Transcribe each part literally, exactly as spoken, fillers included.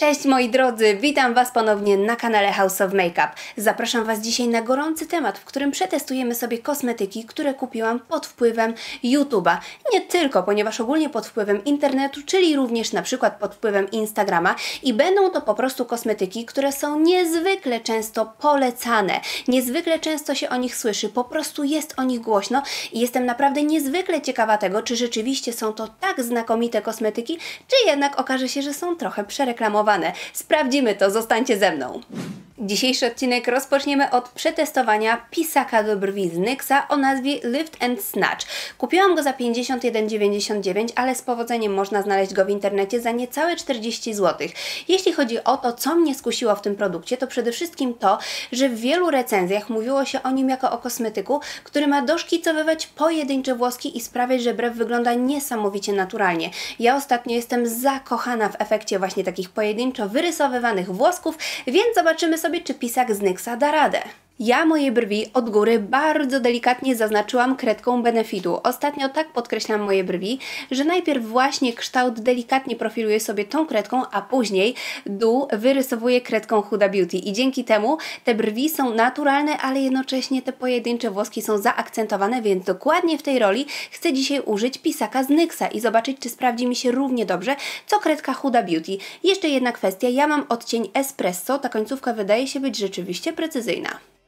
Cześć moi drodzy, witam Was ponownie na kanale House of Makeup. Zapraszam Was dzisiaj na gorący temat, w którym przetestujemy sobie kosmetyki, które kupiłam pod wpływem YouTube'a. Nie tylko, ponieważ ogólnie pod wpływem internetu, czyli również na przykład pod wpływem Instagrama i będą to po prostu kosmetyki, które są niezwykle często polecane. Niezwykle często się o nich słyszy, po prostu jest o nich głośno i jestem naprawdę niezwykle ciekawa tego, czy rzeczywiście są to tak znakomite kosmetyki, czy jednak okaże się, że są trochę przereklamowane. Sprawdzimy to, zostańcie ze mną. Dzisiejszy odcinek rozpoczniemy od przetestowania pisaka do brwi z NYXa o nazwie Lift and Snatch. Kupiłam go za pięćdziesiąt jeden dziewięćdziesiąt dziewięć, ale z powodzeniem można znaleźć go w internecie za niecałe czterdzieści złotych. Jeśli chodzi o to, co mnie skusiło w tym produkcie, to przede wszystkim to, że w wielu recenzjach mówiło się o nim jako o kosmetyku, który ma doszkicowywać pojedyncze włoski i sprawiać, że brew wygląda niesamowicie naturalnie. Ja ostatnio jestem zakochana w efekcie właśnie takich pojedynczo wyrysowywanych włosków, więc zobaczymy sobie, czy pisak z NYXa da radę. Ja moje brwi od góry bardzo delikatnie zaznaczyłam kredką Benefitu. Ostatnio tak podkreślam moje brwi, że najpierw właśnie kształt delikatnie profiluję sobie tą kredką, a później dół wyrysowuję kredką Huda Beauty i dzięki temu te brwi są naturalne, ale jednocześnie te pojedyncze włoski są zaakcentowane, więc dokładnie w tej roli chcę dzisiaj użyć pisaka z NYXa i zobaczyć, czy sprawdzi mi się równie dobrze, co kredka Huda Beauty. Jeszcze jedna kwestia, ja mam odcień Espresso, ta końcówka wydaje się być rzeczywiście precyzyjna.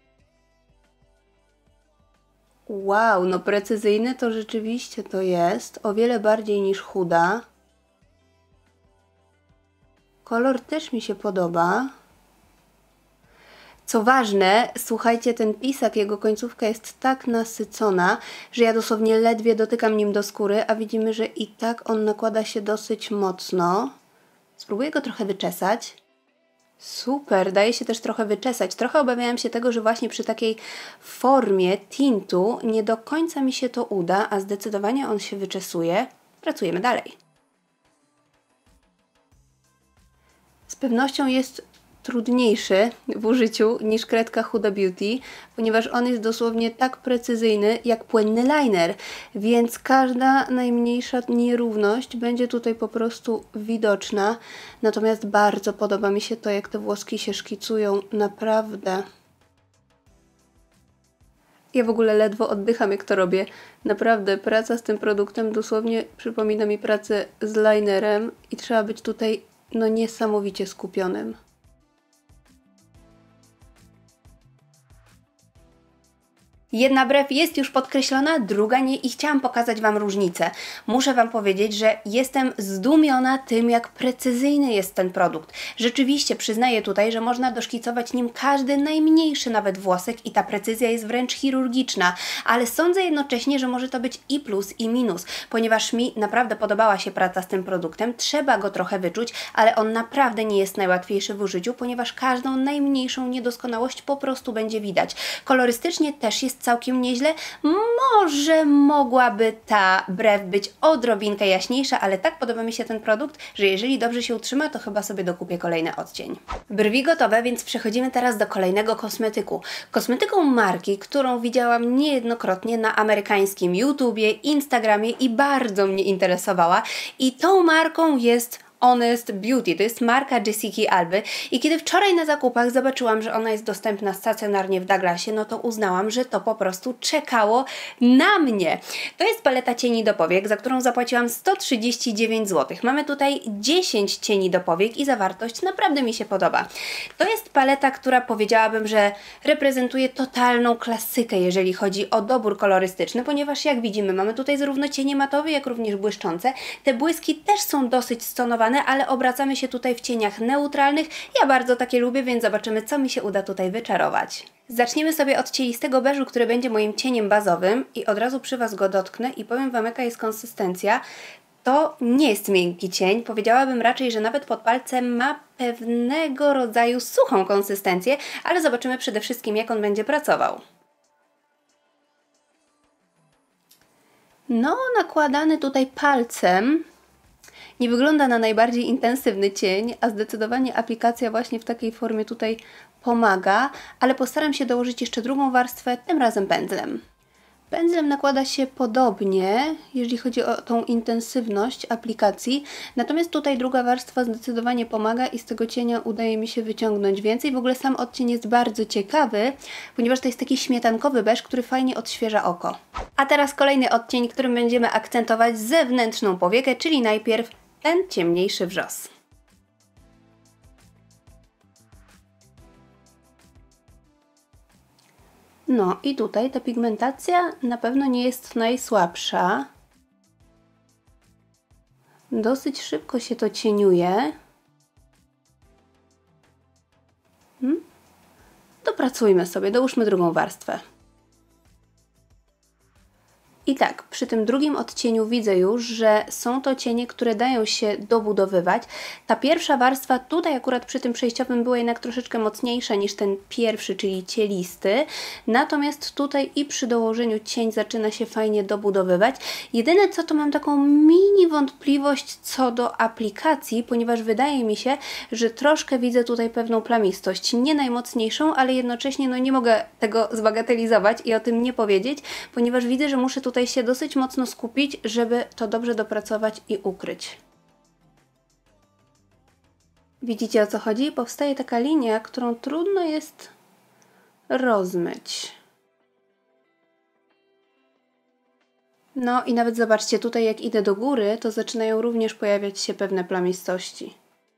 Wow, no precyzyjny to rzeczywiście to jest, o wiele bardziej niż Huda. Kolor też mi się podoba. Co ważne, słuchajcie, ten pisak, jego końcówka jest tak nasycona, że ja dosłownie ledwie dotykam nim do skóry, a widzimy, że i tak on nakłada się dosyć mocno. Spróbuję go trochę wyczesać. Super, daje się też trochę wyczesać. Trochę obawiałam się tego, że właśnie przy takiej formie tintu nie do końca mi się to uda, a zdecydowanie on się wyczesuje. Pracujemy dalej. Z pewnością jest trudniejszy w użyciu niż kredka Huda Beauty, ponieważ on jest dosłownie tak precyzyjny jak płynny liner, więc każda najmniejsza nierówność będzie tutaj po prostu widoczna. Natomiast bardzo podoba mi się to, jak te włoski się szkicują, naprawdę. Ja w ogóle ledwo oddycham, jak to robię. Naprawdę, praca z tym produktem dosłownie przypomina mi pracę z linerem i trzeba być tutaj no niesamowicie skupionym. Jedna brew jest już podkreślona, druga nie i chciałam pokazać Wam różnicę. Muszę Wam powiedzieć, że jestem zdumiona tym, jak precyzyjny jest ten produkt. Rzeczywiście przyznaję tutaj, że można doszkicować nim każdy najmniejszy nawet włosek i ta precyzja jest wręcz chirurgiczna, ale sądzę jednocześnie, że może to być i plus i minus, ponieważ mi naprawdę podobała się praca z tym produktem, trzeba go trochę wyczuć, ale on naprawdę nie jest najłatwiejszy w użyciu, ponieważ każdą najmniejszą niedoskonałość po prostu będzie widać. Kolorystycznie też jest całkiem nieźle. Może mogłaby ta brew być odrobinkę jaśniejsza, ale tak podoba mi się ten produkt, że jeżeli dobrze się utrzyma, to chyba sobie dokupię kolejny odcień. Brwi gotowe, więc przechodzimy teraz do kolejnego kosmetyku. Kosmetyką marki, którą widziałam niejednokrotnie na amerykańskim YouTubie, Instagramie i bardzo mnie interesowała. I tą marką jest Honest Beauty, to jest marka Jessiki Alby i kiedy wczoraj na zakupach zobaczyłam, że ona jest dostępna stacjonarnie w Douglasie, no to uznałam, że to po prostu czekało na mnie. To jest paleta cieni do powiek, za którą zapłaciłam sto trzydzieści dziewięć złotych. Mamy tutaj dziesięć cieni do powiek i zawartość naprawdę mi się podoba. To jest paleta, która powiedziałabym, że reprezentuje totalną klasykę, jeżeli chodzi o dobór kolorystyczny, ponieważ jak widzimy, mamy tutaj zarówno cienie matowe, jak również błyszczące. Te błyski też są dosyć stonowane, ale obracamy się tutaj w cieniach neutralnych. Ja bardzo takie lubię, więc zobaczymy, co mi się uda tutaj wyczarować. Zaczniemy sobie od cielistego beżu, który będzie moim cieniem bazowym i od razu przy Was go dotknę i powiem Wam, jaka jest konsystencja. To nie jest miękki cień, powiedziałabym raczej, że nawet pod palcem ma pewnego rodzaju suchą konsystencję, ale zobaczymy przede wszystkim, jak on będzie pracował. No, nakładany tutaj palcem nie wygląda na najbardziej intensywny cień, a zdecydowanie aplikacja właśnie w takiej formie tutaj pomaga, ale postaram się dołożyć jeszcze drugą warstwę, tym razem pędzlem. Pędzlem nakłada się podobnie, jeżeli chodzi o tą intensywność aplikacji, natomiast tutaj druga warstwa zdecydowanie pomaga i z tego cienia udaje mi się wyciągnąć więcej. W ogóle sam odcień jest bardzo ciekawy, ponieważ to jest taki śmietankowy beż, który fajnie odświeża oko. A teraz kolejny odcień, którym będziemy akcentować zewnętrzną powiekę, czyli najpierw ten ciemniejszy wrzos. No i tutaj ta pigmentacja na pewno nie jest najsłabsza. Dosyć szybko się to cieniuje. Hmm? Dopracujmy sobie, dołóżmy drugą warstwę. I tak, przy tym drugim odcieniu widzę już, że są to cienie, które dają się dobudowywać. Ta pierwsza warstwa tutaj akurat przy tym przejściowym była jednak troszeczkę mocniejsza niż ten pierwszy, czyli cielisty. Natomiast tutaj i przy dołożeniu cień zaczyna się fajnie dobudowywać. Jedyne co, to mam taką mini wątpliwość co do aplikacji, ponieważ wydaje mi się, że troszkę widzę tutaj pewną plamistość. Nie najmocniejszą, ale jednocześnie no nie mogę tego zbagatelizować i o tym nie powiedzieć, ponieważ widzę, że muszę tutaj Tutaj się dosyć mocno skupić, żeby to dobrze dopracować i ukryć. Widzicie, o co chodzi? Powstaje taka linia, którą trudno jest rozmyć. No i nawet zobaczcie, tutaj jak idę do góry, to zaczynają również pojawiać się pewne plamistości.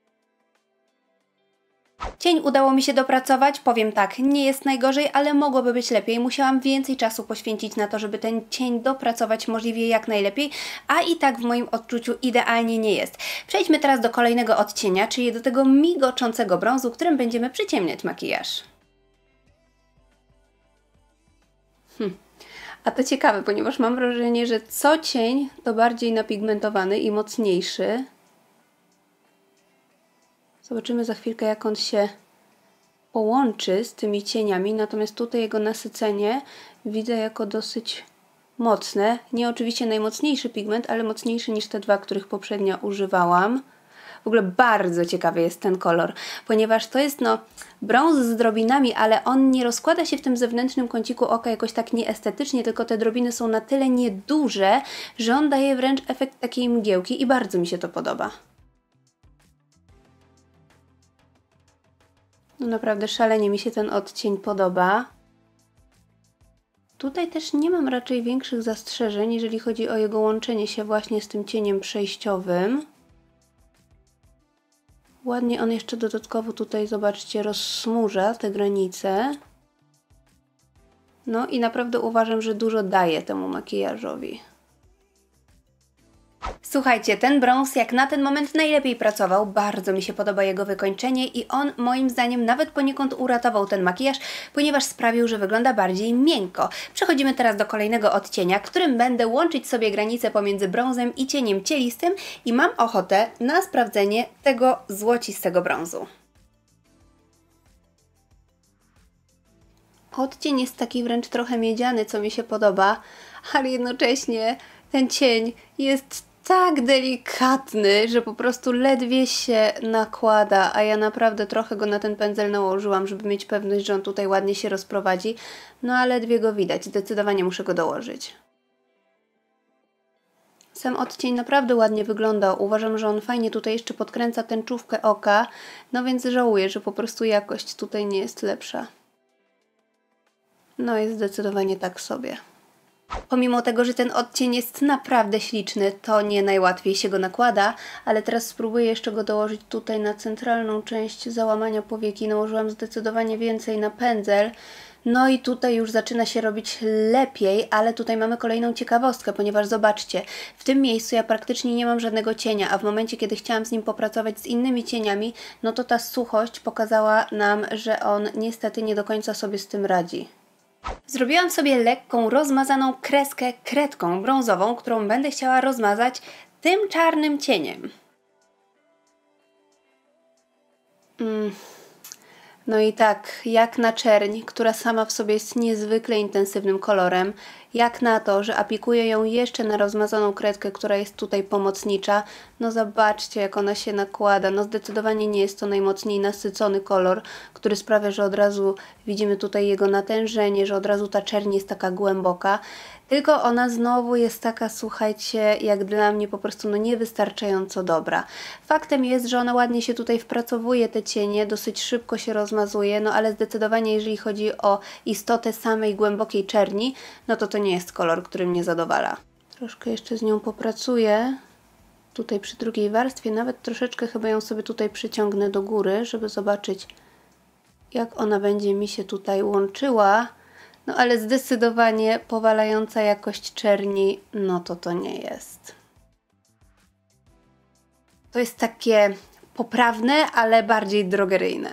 Cień udało mi się dopracować, powiem tak, nie jest najgorzej, ale mogłoby być lepiej. Musiałam więcej czasu poświęcić na to, żeby ten cień dopracować możliwie jak najlepiej, a i tak w moim odczuciu idealnie nie jest. Przejdźmy teraz do kolejnego odcienia, czyli do tego migoczącego brązu, którym będziemy przyciemniać makijaż. Hm. A to ciekawe, ponieważ mam wrażenie, że co cień to bardziej napigmentowany i mocniejszy. Zobaczymy za chwilkę, jak on się połączy z tymi cieniami, natomiast tutaj jego nasycenie widzę jako dosyć mocne. Nie oczywiście najmocniejszy pigment, ale mocniejszy niż te dwa, których poprzednio używałam. W ogóle bardzo ciekawy jest ten kolor, ponieważ to jest no brąz z drobinami, ale on nie rozkłada się w tym zewnętrznym kąciku oka jakoś tak nieestetycznie, tylko te drobiny są na tyle nieduże, że on daje wręcz efekt takiej mgiełki i bardzo mi się to podoba. No naprawdę szalenie mi się ten odcień podoba. Tutaj też nie mam raczej większych zastrzeżeń, jeżeli chodzi o jego łączenie się właśnie z tym cieniem przejściowym. Ładnie on jeszcze dodatkowo tutaj, zobaczcie, rozsmurza te granice. No i naprawdę uważam, że dużo daje temu makijażowi. Słuchajcie, ten brąz jak na ten moment najlepiej pracował, bardzo mi się podoba jego wykończenie i on moim zdaniem nawet poniekąd uratował ten makijaż, ponieważ sprawił, że wygląda bardziej miękko. Przechodzimy teraz do kolejnego odcienia, którym będę łączyć sobie granice pomiędzy brązem i cieniem cielistym i mam ochotę na sprawdzenie tego złocistego brązu. Odcień jest taki wręcz trochę miedziany, co mi się podoba, ale jednocześnie ten cień jest tak delikatny, że po prostu ledwie się nakłada, a ja naprawdę trochę go na ten pędzel nałożyłam, żeby mieć pewność, że on tutaj ładnie się rozprowadzi, no a ledwie go widać, zdecydowanie muszę go dołożyć. Sam odcień naprawdę ładnie wygląda, uważam, że on fajnie tutaj jeszcze podkręca tęczówkę oka, no więc żałuję, że po prostu jakość tutaj nie jest lepsza. No jest zdecydowanie tak sobie. Pomimo tego, że ten odcień jest naprawdę śliczny, to nie najłatwiej się go nakłada, ale teraz spróbuję jeszcze go dołożyć tutaj na centralną część załamania powieki. Nałożyłam zdecydowanie więcej na pędzel. No i tutaj już zaczyna się robić lepiej, ale tutaj mamy kolejną ciekawostkę, ponieważ zobaczcie, w tym miejscu ja praktycznie nie mam żadnego cienia, a w momencie, kiedy chciałam z nim popracować z innymi cieniami, no to ta suchość pokazała nam, że on niestety nie do końca sobie z tym radzi. Zrobiłam sobie lekką, rozmazaną kreskę kredką brązową, którą będę chciała rozmazać tym czarnym cieniem. Mm. No i tak, jak na czerń, która sama w sobie jest niezwykle intensywnym kolorem, Jak na to, że aplikuję ją jeszcze na rozmazaną kredkę, która jest tutaj pomocnicza, no zobaczcie, jak ona się nakłada. No zdecydowanie nie jest to najmocniej nasycony kolor, który sprawia, że od razu widzimy tutaj jego natężenie, że od razu ta czerń jest taka głęboka. Tylko ona znowu jest taka, słuchajcie, jak dla mnie po prostu no niewystarczająco dobra. Faktem jest, że ona ładnie się tutaj wpracowuje, te cienie, dosyć szybko się rozmazuje, no ale zdecydowanie jeżeli chodzi o istotę samej głębokiej czerni, no to to nie jest kolor, który mnie zadowala. Troszkę jeszcze z nią popracuję. Tutaj przy drugiej warstwie, nawet troszeczkę chyba ją sobie tutaj przyciągnę do góry, żeby zobaczyć, jak ona będzie mi się tutaj łączyła. No ale zdecydowanie powalająca jakość czerni, no to to nie jest. To jest takie poprawne, ale bardziej drogeryjne.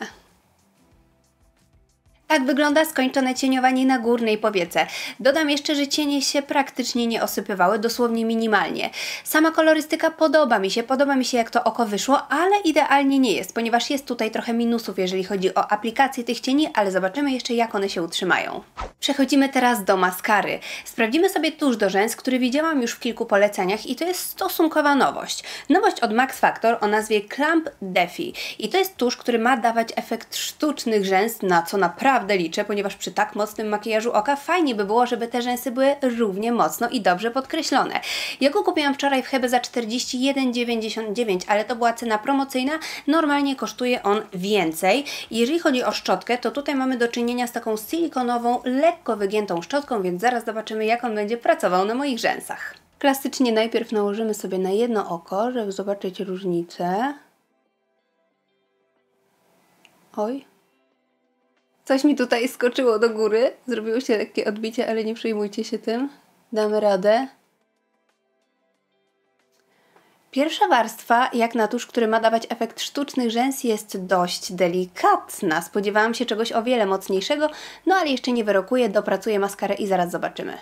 Tak wygląda skończone cieniowanie na górnej powiece. Dodam jeszcze, że cienie się praktycznie nie osypywały, dosłownie minimalnie. Sama kolorystyka podoba mi się, podoba mi się jak to oko wyszło, ale idealnie nie jest, ponieważ jest tutaj trochę minusów, jeżeli chodzi o aplikację tych cieni, ale zobaczymy jeszcze jak one się utrzymają. Przechodzimy teraz do maskary. Sprawdzimy sobie tusz do rzęs, który widziałam już w kilku poleceniach i to jest stosunkowa nowość. Nowość od Max Factor o nazwie Clump Defi i to jest tusz, który ma dawać efekt sztucznych rzęs, na co naprawdę Naprawdę liczę, ponieważ przy tak mocnym makijażu oka fajnie by było, żeby te rzęsy były równie mocno i dobrze podkreślone. Ja go kupiłam wczoraj w Hebe za czterdzieści jeden dziewięćdziesiąt dziewięć, ale to była cena promocyjna. Normalnie kosztuje on więcej. Jeżeli chodzi o szczotkę, to tutaj mamy do czynienia z taką silikonową, lekko wygiętą szczotką, więc zaraz zobaczymy, jak on będzie pracował na moich rzęsach. Klasycznie najpierw nałożymy sobie na jedno oko, żeby zobaczyć różnicę. Oj. Coś mi tutaj skoczyło do góry, zrobiło się lekkie odbicie, ale nie przejmujcie się tym. Damy radę. Pierwsza warstwa, jak na tusz, który ma dawać efekt sztucznych rzęs, jest dość delikatna. Spodziewałam się czegoś o wiele mocniejszego, no ale jeszcze nie wyrokuję, dopracuję maskarę i zaraz zobaczymy.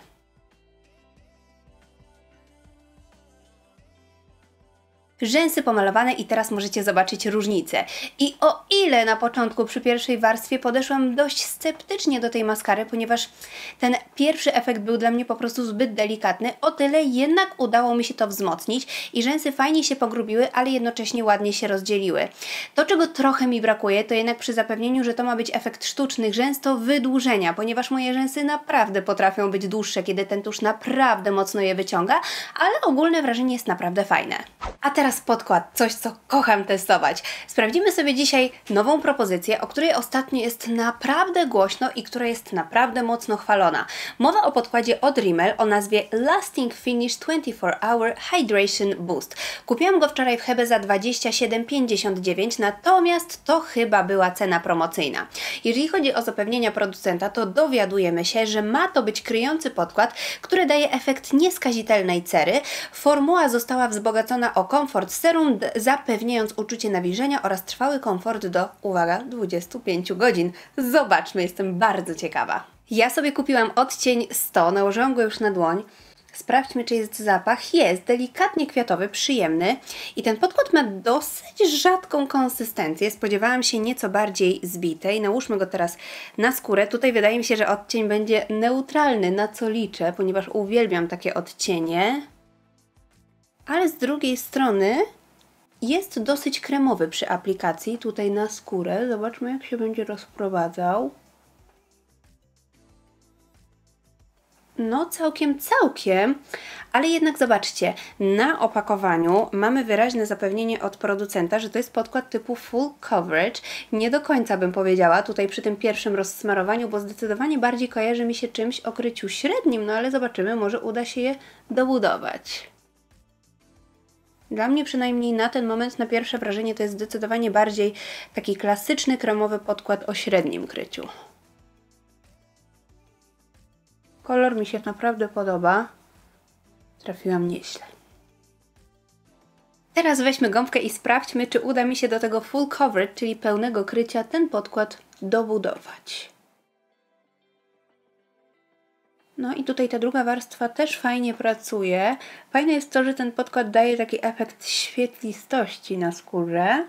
Rzęsy pomalowane i teraz możecie zobaczyć różnicę. I o ile na początku przy pierwszej warstwie podeszłam dość sceptycznie do tej maskary, ponieważ ten pierwszy efekt był dla mnie po prostu zbyt delikatny, o tyle jednak udało mi się to wzmocnić i rzęsy fajnie się pogrubiły, ale jednocześnie ładnie się rozdzieliły. To, czego trochę mi brakuje, to jednak przy zapewnieniu, że to ma być efekt sztucznych rzęs, to wydłużenia, ponieważ moje rzęsy naprawdę potrafią być dłuższe, kiedy ten tusz naprawdę mocno je wyciąga, ale ogólne wrażenie jest naprawdę fajne. A teraz podkład, coś co kocham testować. Sprawdzimy sobie dzisiaj nową propozycję, o której ostatnio jest naprawdę głośno i która jest naprawdę mocno chwalona. Mowa o podkładzie od Rimmel o nazwie Lasting Finish twenty four hour Hydration Boost. Kupiłam go wczoraj w Hebe za dwadzieścia siedem pięćdziesiąt dziewięć, natomiast to chyba była cena promocyjna. Jeżeli chodzi o zapewnienia producenta, to dowiadujemy się, że ma to być kryjący podkład, który daje efekt nieskazitelnej cery. Formuła została wzbogacona o komfort serum, zapewniając uczucie nawilżenia oraz trwały komfort do, uwaga, dwudziestu pięciu godzin. Zobaczmy, jestem bardzo ciekawa. Ja sobie kupiłam odcień sto, nałożyłam go już na dłoń. Sprawdźmy, czy jest zapach. Jest delikatnie kwiatowy, przyjemny i ten podkład ma dosyć rzadką konsystencję. Spodziewałam się nieco bardziej zbitej. Nałóżmy go teraz na skórę. Tutaj wydaje mi się, że odcień będzie neutralny, na co liczę, ponieważ uwielbiam takie odcienie. Ale z drugiej strony jest dosyć kremowy przy aplikacji, tutaj na skórę. Zobaczmy, jak się będzie rozprowadzał. No całkiem, całkiem, ale jednak zobaczcie, na opakowaniu mamy wyraźne zapewnienie od producenta, że to jest podkład typu full coverage. Nie do końca bym powiedziała tutaj przy tym pierwszym rozsmarowaniu, bo zdecydowanie bardziej kojarzy mi się czymś o kryciu średnim, no ale zobaczymy, może uda się je dobudować. Dla mnie przynajmniej na ten moment, na pierwsze wrażenie, to jest zdecydowanie bardziej taki klasyczny kremowy podkład o średnim kryciu. Kolor mi się naprawdę podoba. Trafiłam nieźle. Teraz weźmy gąbkę i sprawdźmy, czy uda mi się do tego full coverage, czyli pełnego krycia, ten podkład dobudować. No i tutaj ta druga warstwa też fajnie pracuje. Fajne jest to, że ten podkład daje taki efekt świetlistości na skórze.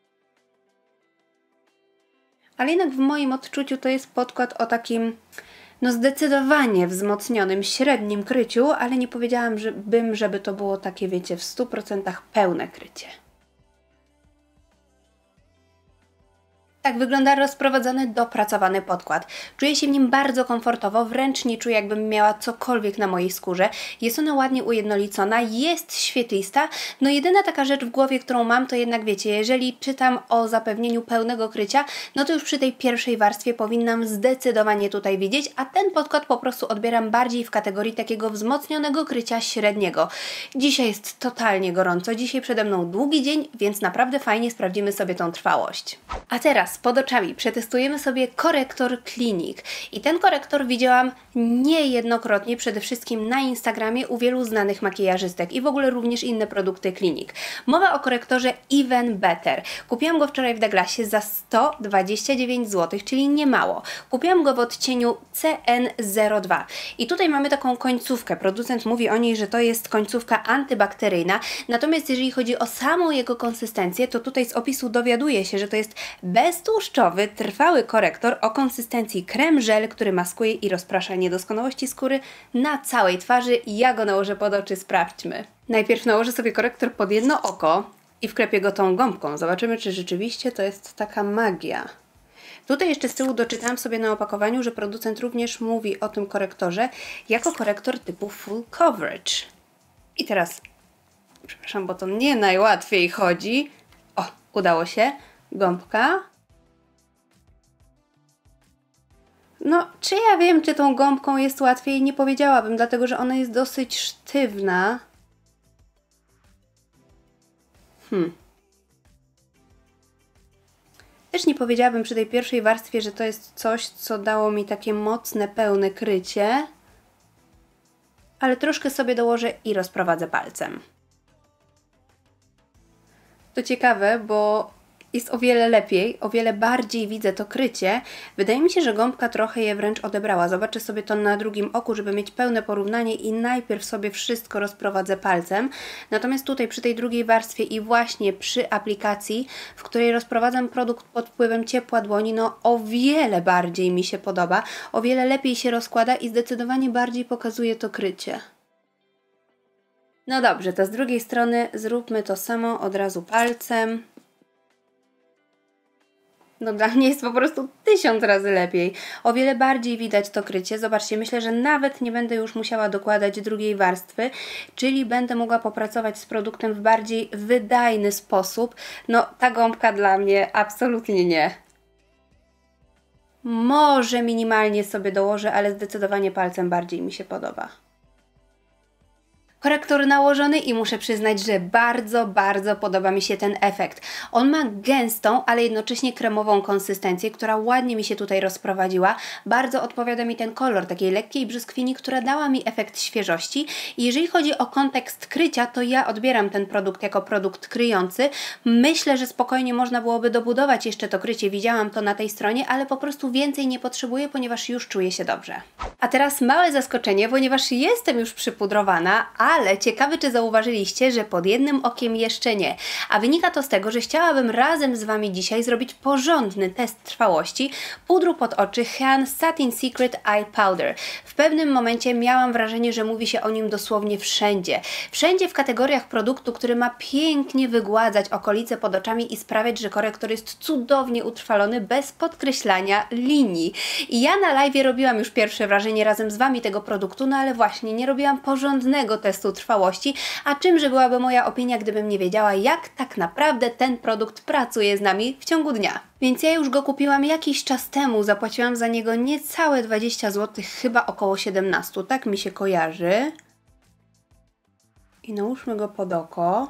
Ale jednak w moim odczuciu to jest podkład o takim No zdecydowanie wzmocnionym średnim kryciu, ale nie powiedziałam że bym, żeby to było takie, wiecie, w stu procentach pełne krycie. Tak wygląda rozprowadzony, dopracowany podkład. Czuję się w nim bardzo komfortowo, wręcz nie czuję, jakbym miała cokolwiek na mojej skórze. Jest ona ładnie ujednolicona, jest świetlista. No jedyna taka rzecz w głowie, którą mam, to jednak wiecie, jeżeli czytam o zapewnieniu pełnego krycia, no to już przy tej pierwszej warstwie powinnam zdecydowanie tutaj widzieć, a ten podkład po prostu odbieram bardziej w kategorii takiego wzmocnionego krycia średniego. Dzisiaj jest totalnie gorąco, dzisiaj przede mną długi dzień, więc naprawdę fajnie sprawdzimy sobie tą trwałość. A teraz pod oczami przetestujemy sobie korektor Clinique. I ten korektor widziałam niejednokrotnie, przede wszystkim na Instagramie u wielu znanych makijażystek i w ogóle również inne produkty Clinique. Mowa o korektorze Even Better. Kupiłam go wczoraj w Douglasie za sto dwadzieścia dziewięć złotych, czyli nie mało. Kupiłam go w odcieniu C N zero dwa. I tutaj mamy taką końcówkę. Producent mówi o niej, że to jest końcówka antybakteryjna. Natomiast jeżeli chodzi o samą jego konsystencję, to tutaj z opisu dowiaduje się, że to jest beztłuszczowy, trwały korektor o konsystencji krem żel, który maskuje i rozprasza niedoskonałości skóry na całej twarzy. Ja go nałożę pod oczy, sprawdźmy. Najpierw nałożę sobie korektor pod jedno oko i wklepię go tą gąbką. Zobaczymy, czy rzeczywiście to jest taka magia. Tutaj jeszcze z tyłu doczytałam sobie na opakowaniu, że producent również mówi o tym korektorze jako korektor typu full coverage. I teraz, przepraszam, bo to nie najłatwiej chodzi. O, udało się. Gąbka. No, czy ja wiem, czy tą gąbką jest łatwiej? Nie powiedziałabym, dlatego że ona jest dosyć sztywna. Hmm. Też nie powiedziałabym przy tej pierwszej warstwie, że to jest coś, co dało mi takie mocne, pełne krycie. Ale troszkę sobie dołożę i rozprowadzę palcem. To ciekawe, bo jest o wiele lepiej, o wiele bardziej widzę to krycie. Wydaje mi się, że gąbka trochę je wręcz odebrała. Zobaczę sobie to na drugim oku, żeby mieć pełne porównanie i najpierw sobie wszystko rozprowadzę palcem. Natomiast tutaj przy tej drugiej warstwie i właśnie przy aplikacji, w której rozprowadzam produkt pod wpływem ciepła dłoni, no o wiele bardziej mi się podoba, o wiele lepiej się rozkłada i zdecydowanie bardziej pokazuje to krycie. No dobrze, to z drugiej strony zróbmy to samo od razu palcem. No dla mnie jest po prostu tysiąc razy lepiej. O wiele bardziej widać to krycie. Zobaczcie, myślę, że nawet nie będę już musiała dokładać drugiej warstwy, czyli będę mogła popracować z produktem w bardziej wydajny sposób. No ta gąbka dla mnie absolutnie nie. Może minimalnie sobie dołożę, ale zdecydowanie palcem bardziej mi się podoba. Korektor nałożony i muszę przyznać, że bardzo, bardzo podoba mi się ten efekt. On ma gęstą, ale jednocześnie kremową konsystencję, która ładnie mi się tutaj rozprowadziła. Bardzo odpowiada mi ten kolor takiej lekkiej brzoskwini, która dała mi efekt świeżości. I jeżeli chodzi o kontekst krycia, to ja odbieram ten produkt jako produkt kryjący. Myślę, że spokojnie można byłoby dobudować jeszcze to krycie. Widziałam to na tej stronie, ale po prostu więcej nie potrzebuję, ponieważ już czuję się dobrze. A teraz małe zaskoczenie, ponieważ jestem już przypudrowana, ale ciekawe, czy zauważyliście, że pod jednym okiem jeszcze nie. A wynika to z tego, że chciałabym razem z Wami dzisiaj zrobić porządny test trwałości pudru pod oczy Han Satin Secret Eye Powder. W pewnym momencie miałam wrażenie, że mówi się o nim dosłownie wszędzie. Wszędzie w kategoriach produktu, który ma pięknie wygładzać okolice pod oczami i sprawiać, że korektor jest cudownie utrwalony bez podkreślania linii. I ja na live robiłam już pierwsze wrażenie razem z Wami tego produktu, no ale właśnie nie robiłam porządnego testu trwałości, a czymże byłaby moja opinia, gdybym nie wiedziała, jak tak naprawdę ten produkt pracuje z nami w ciągu dnia. Więc ja już go kupiłam jakiś czas temu, zapłaciłam za niego niecałe dwadzieścia złotych, chyba około siedemnaście, tak mi się kojarzy. I nałóżmy go pod oko.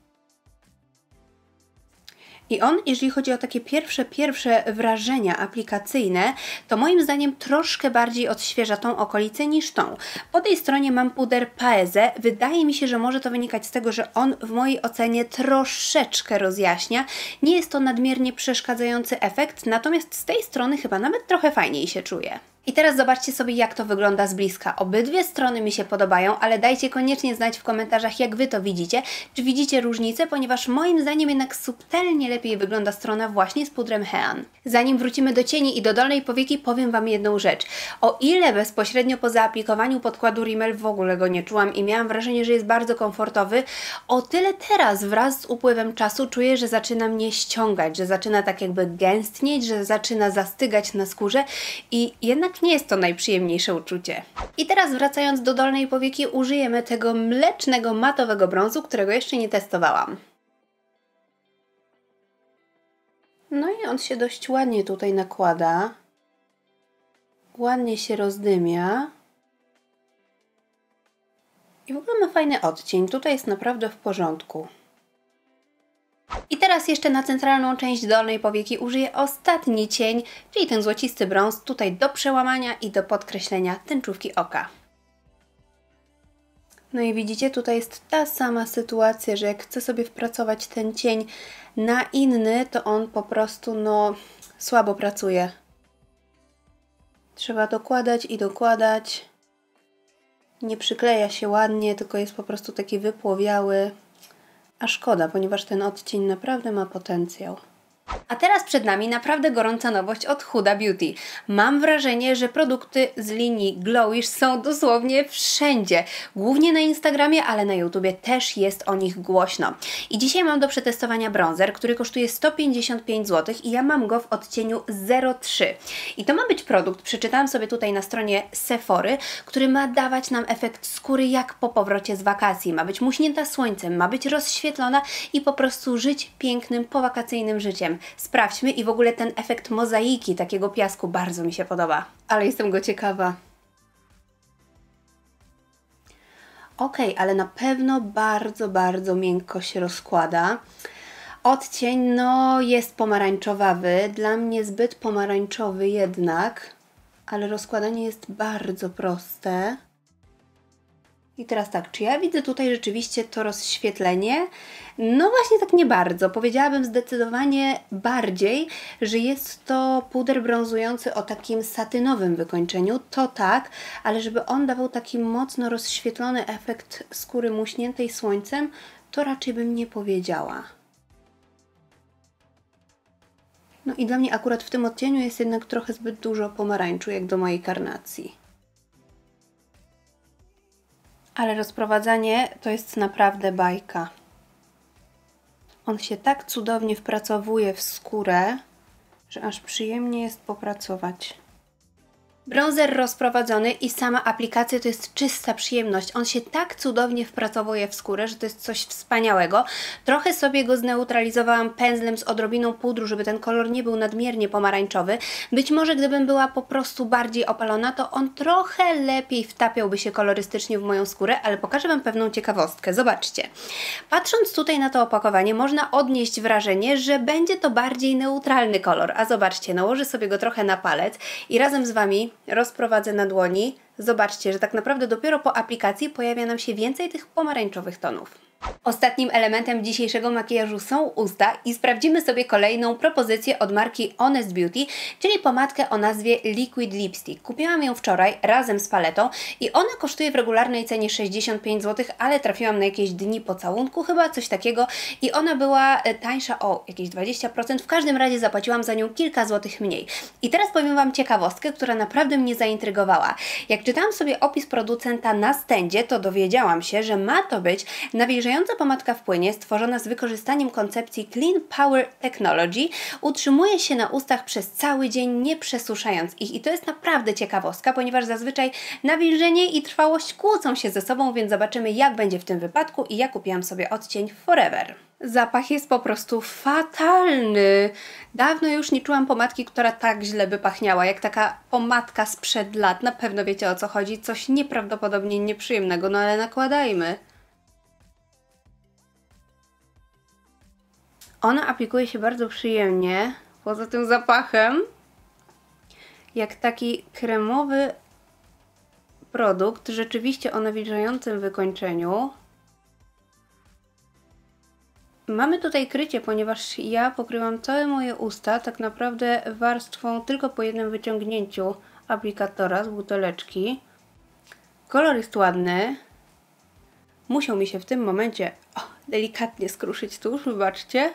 I on, jeżeli chodzi o takie pierwsze, pierwsze wrażenia aplikacyjne, to moim zdaniem troszkę bardziej odświeża tą okolicę niż tą. Po tej stronie mam puder Paese. Wydaje mi się, że może to wynikać z tego, że on w mojej ocenie troszeczkę rozjaśnia. Nie jest to nadmiernie przeszkadzający efekt, natomiast z tej strony chyba nawet trochę fajniej się czuje. I teraz zobaczcie sobie, jak to wygląda z bliska. Obydwie strony mi się podobają, ale dajcie koniecznie znać w komentarzach, jak Wy to widzicie. Czy widzicie różnicę? Ponieważ moim zdaniem jednak subtelnie lepiej wygląda strona właśnie z pudrem Hean. Zanim wrócimy do cieni i do dolnej powieki, powiem Wam jedną rzecz. O ile bezpośrednio po zaaplikowaniu podkładu Rimmel w ogóle go nie czułam i miałam wrażenie, że jest bardzo komfortowy, o tyle teraz wraz z upływem czasu czuję, że zaczyna mnie ściągać, że zaczyna tak jakby gęstnieć, że zaczyna zastygać na skórze i jednak nie jest to najprzyjemniejsze uczucie. I teraz wracając do dolnej powieki, użyjemy tego mlecznego, matowego brązu, którego jeszcze nie testowałam. No i on się dość ładnie tutaj nakłada. Ładnie się rozdymia. I w ogóle ma fajny odcień. Tutaj jest naprawdę w porządku. I teraz jeszcze na centralną część dolnej powieki użyję ostatni cień, czyli ten złocisty brąz, tutaj do przełamania i do podkreślenia tęczówki oka. No i widzicie, tutaj jest ta sama sytuacja, że jak chcę sobie wpracować ten cień na inny, to on po prostu, no, słabo pracuje. Trzeba dokładać i dokładać. Nie przykleja się ładnie, tylko jest po prostu taki wypłowiały. A szkoda, ponieważ ten odcień naprawdę ma potencjał. A teraz przed nami naprawdę gorąca nowość od Huda Beauty. Mam wrażenie, że produkty z linii Glowish są dosłownie wszędzie. Głównie na Instagramie, ale na YouTubie też jest o nich głośno. I dzisiaj mam do przetestowania bronzer, który kosztuje sto pięćdziesiąt pięć złotych i ja mam go w odcieniu zero trzy. I to ma być produkt, przeczytałam sobie tutaj na stronie Sephory, który ma dawać nam efekt skóry jak po powrocie z wakacji. Ma być muśnięta słońcem, ma być rozświetlona i po prostu żyć pięknym, powakacyjnym życiem. Sprawdźmy i w ogóle ten efekt mozaiki, takiego piasku, bardzo mi się podoba. Ale jestem go ciekawa. Ok, ale na pewno bardzo, bardzo miękko się rozkłada. Odcień, no, jest pomarańczowawy. Dla mnie zbyt pomarańczowy jednak. Ale rozkładanie jest bardzo proste. I teraz tak, czy ja widzę tutaj rzeczywiście to rozświetlenie? No właśnie tak nie bardzo. Powiedziałabym zdecydowanie bardziej, że jest to puder brązujący o takim satynowym wykończeniu, to tak, ale żeby on dawał taki mocno rozświetlony efekt skóry muśniętej słońcem, to raczej bym nie powiedziała. No i dla mnie akurat w tym odcieniu jest jednak trochę zbyt dużo pomarańczu, jak do mojej karnacji. Ale rozprowadzanie to jest naprawdę bajka. On się tak cudownie wpracowuje w skórę, że aż przyjemnie jest popracować. Bronzer rozprowadzony i sama aplikacja to jest czysta przyjemność. On się tak cudownie wpracowuje w skórę, że to jest coś wspaniałego. Trochę sobie go zneutralizowałam pędzlem z odrobiną pudru, żeby ten kolor nie był nadmiernie pomarańczowy. Być może gdybym była po prostu bardziej opalona, to on trochę lepiej wtapiałby się kolorystycznie w moją skórę, ale pokażę Wam pewną ciekawostkę. Zobaczcie. Patrząc tutaj na to opakowanie, można odnieść wrażenie, że będzie to bardziej neutralny kolor. A zobaczcie, nałożę sobie go trochę na palec i razem z Wami rozprowadzę na dłoni. Zobaczcie, że tak naprawdę dopiero po aplikacji pojawia nam się więcej tych pomarańczowych tonów. Ostatnim elementem dzisiejszego makijażu są usta i sprawdzimy sobie kolejną propozycję od marki Honest Beauty, czyli pomadkę o nazwie Liquid Lipstick. Kupiłam ją wczoraj razem z paletą i ona kosztuje w regularnej cenie sześćdziesiąt pięć złotych, ale trafiłam na jakieś dni pocałunku, chyba coś takiego i ona była tańsza o jakieś dwadzieścia procent, w każdym razie zapłaciłam za nią kilka złotych mniej. I teraz powiem Wam ciekawostkę, która naprawdę mnie zaintrygowała. Jak czytałam sobie opis producenta na stędzie, to dowiedziałam się, że ma to być nawilżająca pomadka w płynie, stworzona z wykorzystaniem koncepcji Clean Power Technology, utrzymuje się na ustach przez cały dzień, nie przesuszając ich. I to jest naprawdę ciekawostka, ponieważ zazwyczaj nawilżenie i trwałość kłócą się ze sobą, więc zobaczymy, jak będzie w tym wypadku i ja kupiłam sobie odcień Forever. Zapach jest po prostu fatalny. Dawno już nie czułam pomadki, która tak źle by pachniała, jak taka pomadka sprzed lat. Na pewno wiecie, o co chodzi. Coś nieprawdopodobnie nieprzyjemnego, no ale nakładajmy. Ona aplikuje się bardzo przyjemnie, poza tym zapachem, jak taki kremowy produkt, rzeczywiście o nawilżającym wykończeniu. Mamy tutaj krycie, ponieważ ja pokryłam całe moje usta tak naprawdę warstwą tylko po jednym wyciągnięciu aplikatora z buteleczki. Kolor jest ładny. Musiał mi się w tym momencie o, delikatnie skruszyć tusz, wybaczcie.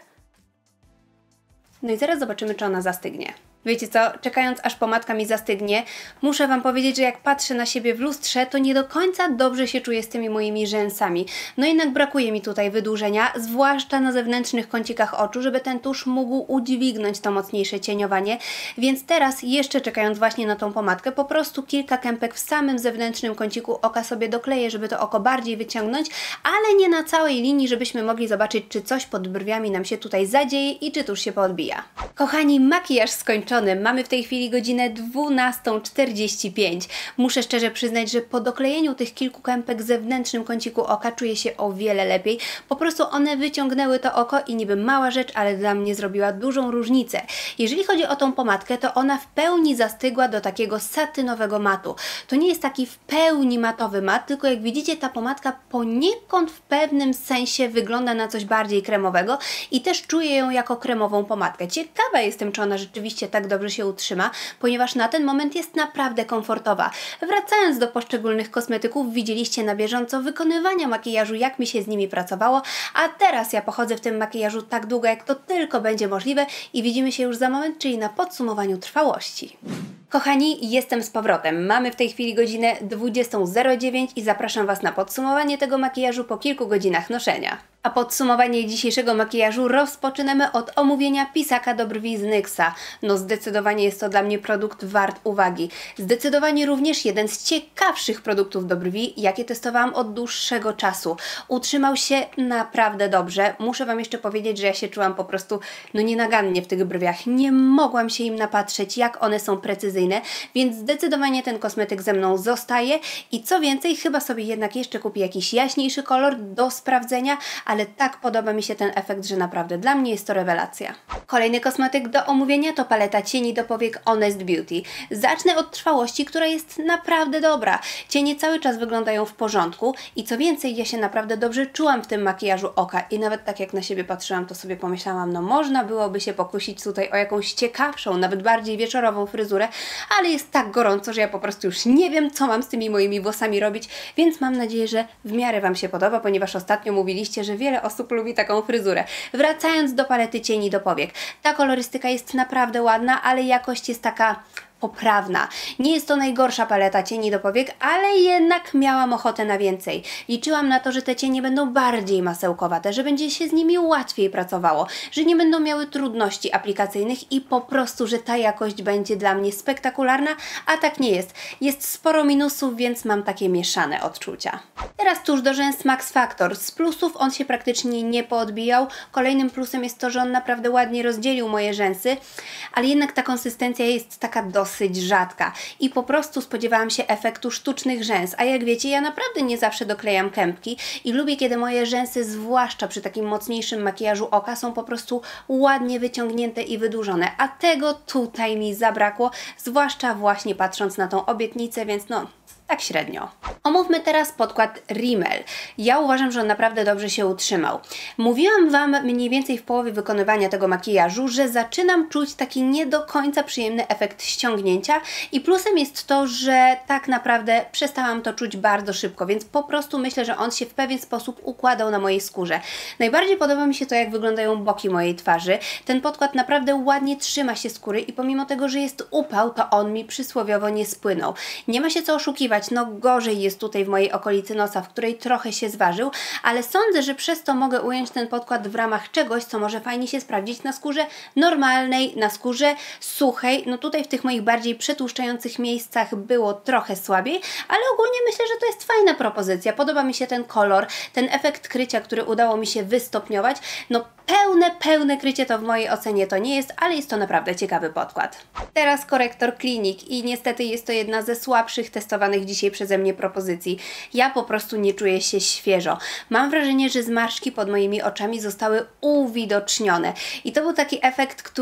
No i zaraz zobaczymy, czy ona zastygnie. Wiecie co, czekając aż pomadka mi zastygnie, muszę Wam powiedzieć, że jak patrzę na siebie w lustrze, to nie do końca dobrze się czuję z tymi moimi rzęsami. No jednak brakuje mi tutaj wydłużenia, zwłaszcza na zewnętrznych kącikach oczu, żeby ten tusz mógł udźwignąć to mocniejsze cieniowanie. Więc teraz, jeszcze czekając właśnie na tą pomadkę, po prostu kilka kępek w samym zewnętrznym kąciku oka sobie dokleję, żeby to oko bardziej wyciągnąć, ale nie na całej linii, żebyśmy mogli zobaczyć, czy coś pod brwiami nam się tutaj zadzieje i czy tusz się poodbija. Kochani, makijaż skończony. Mamy w tej chwili godzinę dwunastą czterdzieści pięć. Muszę szczerze przyznać, że po doklejeniu tych kilku kępek w zewnętrznym kąciku oka czuję się o wiele lepiej. Po prostu one wyciągnęły to oko i niby mała rzecz, ale dla mnie zrobiła dużą różnicę. Jeżeli chodzi o tą pomadkę, to ona w pełni zastygła do takiego satynowego matu. To nie jest taki w pełni matowy mat, tylko jak widzicie, ta pomadka poniekąd w pewnym sensie wygląda na coś bardziej kremowego i też czuję ją jako kremową pomadkę. Ciekawa jestem, czy ona rzeczywiście tak dobrze się utrzyma, ponieważ na ten moment jest naprawdę komfortowa. Wracając do poszczególnych kosmetyków, widzieliście na bieżąco wykonywania makijażu, jak mi się z nimi pracowało, a teraz ja pochodzę w tym makijażu tak długo, jak to tylko będzie możliwe i widzimy się już za moment, czyli na podsumowaniu trwałości. Kochani, jestem z powrotem. Mamy w tej chwili godzinę dwudziestą zero dziewięć i zapraszam Was na podsumowanie tego makijażu po kilku godzinach noszenia. A podsumowanie dzisiejszego makijażu rozpoczynamy od omówienia pisaka do brwi z Nyxa. No zdecydowanie jest to dla mnie produkt wart uwagi. Zdecydowanie również jeden z ciekawszych produktów do brwi, jakie testowałam od dłuższego czasu. Utrzymał się naprawdę dobrze. Muszę Wam jeszcze powiedzieć, że ja się czułam po prostu no nienagannie w tych brwiach. Nie mogłam się im napatrzeć, jak one są precyzyjne, więc zdecydowanie ten kosmetyk ze mną zostaje i co więcej, chyba sobie jednak jeszcze kupię jakiś jaśniejszy kolor do sprawdzenia, ale tak podoba mi się ten efekt, że naprawdę dla mnie jest to rewelacja. Kolejny kosmetyk do omówienia to paleta cieni do powiek Honest Beauty. Zacznę od trwałości, która jest naprawdę dobra. Cienie cały czas wyglądają w porządku i co więcej, ja się naprawdę dobrze czułam w tym makijażu oka i nawet tak jak na siebie patrzyłam, to sobie pomyślałam, no można byłoby się pokusić tutaj o jakąś ciekawszą, nawet bardziej wieczorową fryzurę, ale jest tak gorąco, że ja po prostu już nie wiem, co mam z tymi moimi włosami robić, więc mam nadzieję, że w miarę Wam się podoba, ponieważ ostatnio mówiliście, że wiele osób lubi taką fryzurę. Wracając do palety cieni do powiek. Ta kolorystyka jest naprawdę ładna, ale jakość jest taka poprawna. Nie jest to najgorsza paleta cieni do powiek, ale jednak miałam ochotę na więcej. Liczyłam na to, że te cienie będą bardziej masełkowate, że będzie się z nimi łatwiej pracowało, że nie będą miały trudności aplikacyjnych i po prostu, że ta jakość będzie dla mnie spektakularna, a tak nie jest. Jest sporo minusów, więc mam takie mieszane odczucia. Teraz tuż do rzęs Max Factor. Z plusów on się praktycznie nie poodbijał. Kolejnym plusem jest to, że on naprawdę ładnie rozdzielił moje rzęsy, ale jednak ta konsystencja jest taka dosyć dosyć rzadka i po prostu spodziewałam się efektu sztucznych rzęs, a jak wiecie, ja naprawdę nie zawsze doklejam kępki i lubię, kiedy moje rzęsy, zwłaszcza przy takim mocniejszym makijażu oka, są po prostu ładnie wyciągnięte i wydłużone, a tego tutaj mi zabrakło, zwłaszcza właśnie patrząc na tą obietnicę, więc no tak średnio. Omówmy teraz podkład Rimmel. Ja uważam, że on naprawdę dobrze się utrzymał. Mówiłam Wam mniej więcej w połowie wykonywania tego makijażu, że zaczynam czuć taki nie do końca przyjemny efekt ściągnięcia i plusem jest to, że tak naprawdę przestałam to czuć bardzo szybko, więc po prostu myślę, że on się w pewien sposób układał na mojej skórze. Najbardziej podoba mi się to, jak wyglądają boki mojej twarzy. Ten podkład naprawdę ładnie trzyma się skóry i pomimo tego, że jest upał, to on mi przysłowiowo nie spłynął. Nie ma się co oszukiwać, no gorzej jest tutaj w mojej okolicy nosa, w której trochę się zważył, ale sądzę, że przez to mogę ująć ten podkład w ramach czegoś, co może fajnie się sprawdzić na skórze normalnej, na skórze suchej. No tutaj w tych moich bardziej przetłuszczających miejscach było trochę słabiej, ale ogólnie myślę, że to jest fajna propozycja. Podoba mi się ten kolor, ten efekt krycia, który udało mi się wystopniować. No pełne, pełne krycie to w mojej ocenie to nie jest, ale jest to naprawdę ciekawy podkład. Teraz korektor Clinique i niestety jest to jedna ze słabszych testowanych dzisiaj przeze mnie propozycji. Ja po prostu nie czuję się świeżo. Mam wrażenie, że zmarszczki pod moimi oczami zostały uwidocznione i to był taki efekt, który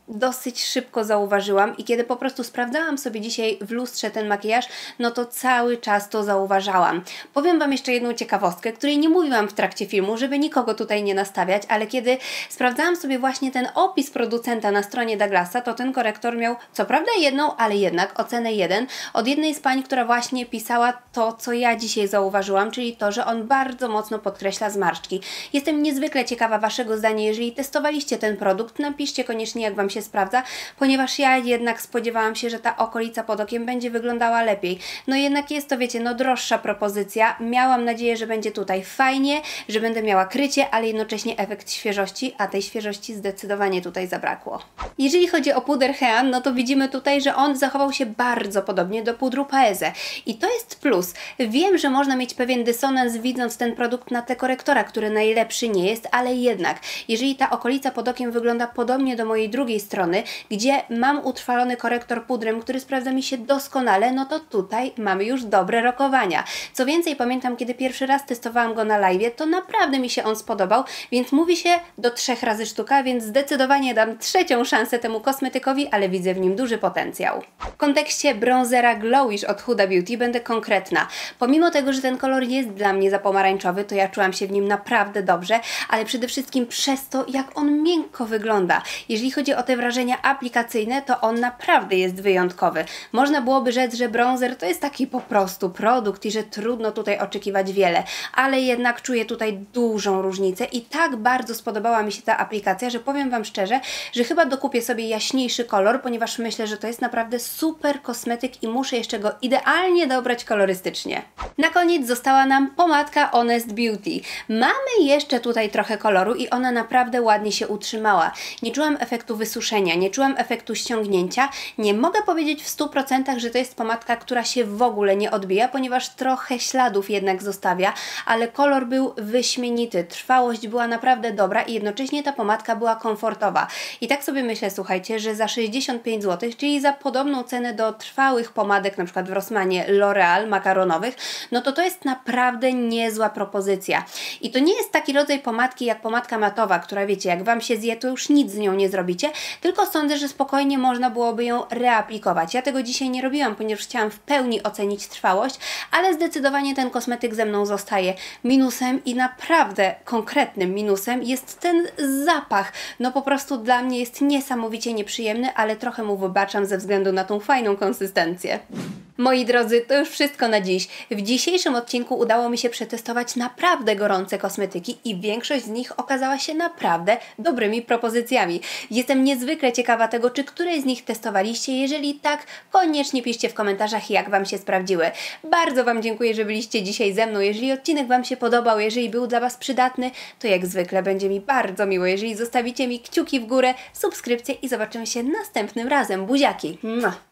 dosyć szybko zauważyłam i kiedy po prostu sprawdzałam sobie dzisiaj w lustrze ten makijaż, no to cały czas to zauważałam. Powiem Wam jeszcze jedną ciekawostkę, której nie mówiłam w trakcie filmu, żeby nikogo tutaj nie nastawiać, ale kiedy sprawdzałam sobie właśnie ten opis producenta na stronie Douglasa, to ten korektor miał co prawda jedną, ale jednak ocenę jeden od jednej z pań, która właśnie pisała to, co ja dzisiaj zauważyłam, czyli to, że on bardzo mocno podkreśla zmarszczki. Jestem niezwykle ciekawa Waszego zdania, jeżeli testowaliście ten produkt, napiszcie koniecznie, jak Wam się sprawdza, ponieważ ja jednak spodziewałam się, że ta okolica pod okiem będzie wyglądała lepiej. No jednak jest to, wiecie, no droższa propozycja. Miałam nadzieję, że będzie tutaj fajnie, że będę miała krycie, ale jednocześnie efekt świeżości, a tej świeżości zdecydowanie tutaj zabrakło. Jeżeli chodzi o puder Hean, no to widzimy tutaj, że on zachował się bardzo podobnie do pudru Paese. I to jest plus. Wiem, że można mieć pewien dysonans, widząc ten produkt na tle korektora, który najlepszy nie jest, ale jednak, jeżeli ta okolica pod okiem wygląda podobnie do mojej drugiej strony, gdzie mam utrwalony korektor pudrem, który sprawdza mi się doskonale, no to tutaj mamy już dobre rokowania. Co więcej, pamiętam, kiedy pierwszy raz testowałam go na live'ie, to naprawdę mi się on spodobał, więc mówi się do trzech razy sztuka, więc zdecydowanie dam trzecią szansę temu kosmetykowi, ale widzę w nim duży potencjał. W kontekście bronzera Glowish od Huda Beauty będę konkretna. Pomimo tego, że ten kolor jest dla mnie za pomarańczowy, to ja czułam się w nim naprawdę dobrze, ale przede wszystkim przez to, jak on miękko wygląda. Jeżeli chodzi o te wrażenia aplikacyjne, to on naprawdę jest wyjątkowy. Można byłoby rzec, że bronzer to jest taki po prostu produkt i że trudno tutaj oczekiwać wiele, ale jednak czuję tutaj dużą różnicę i tak bardzo spodobała mi się ta aplikacja, że powiem Wam szczerze, że chyba dokupię sobie jaśniejszy kolor, ponieważ myślę, że to jest naprawdę super kosmetyk i muszę jeszcze go idealnie dobrać kolorystycznie. Na koniec została nam pomadka Honest Beauty. Mamy jeszcze tutaj trochę koloru i ona naprawdę ładnie się utrzymała. Nie czułam efektu wysuszenia, nie czułam efektu ściągnięcia. Nie mogę powiedzieć w stu procentach, że to jest pomadka, która się w ogóle nie odbija, ponieważ trochę śladów jednak zostawia, ale kolor był wyśmienity, trwałość była naprawdę dobra i jednocześnie ta pomadka była komfortowa. I tak sobie myślę, słuchajcie, że za sześćdziesiąt pięć złotych, czyli za podobną cenę do trwałych pomadek, na przykład w Rossmanie L'Oreal makaronowych, no to to jest naprawdę niezła propozycja. I to nie jest taki rodzaj pomadki jak pomadka matowa, która wiecie, jak Wam się zje, to już nic z nią nie zrobicie, tylko sądzę, że spokojnie można byłoby ją reaplikować. Ja tego dzisiaj nie robiłam, ponieważ chciałam w pełni ocenić trwałość, ale zdecydowanie ten kosmetyk ze mną zostaje. Minusem i naprawdę konkretnym minusem jest ten zapach. No po prostu dla mnie jest niesamowicie nieprzyjemny, ale trochę mu wybaczam ze względu na tą fajną konsystencję. Moi drodzy, to już wszystko na dziś. W dzisiejszym odcinku udało mi się przetestować naprawdę gorące kosmetyki i większość z nich okazała się naprawdę dobrymi propozycjami. Jestem niezwykle ciekawa tego, czy któreś z nich testowaliście. Jeżeli tak, koniecznie piszcie w komentarzach, jak Wam się sprawdziły. Bardzo Wam dziękuję, że byliście dzisiaj ze mną. Jeżeli odcinek Wam się podobał, jeżeli był dla Was przydatny, to jak zwykle będzie mi bardzo miło, jeżeli zostawicie mi kciuki w górę, subskrypcję i zobaczymy się następnym razem. Buziaki! Mua.